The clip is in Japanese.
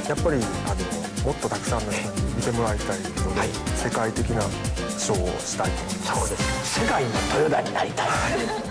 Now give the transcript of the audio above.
やっぱりもっとたくさんの人に見てもらいたいので、 はい、 世界的なショーをしたいと思います。 そうです。世界のトヨタになりたい。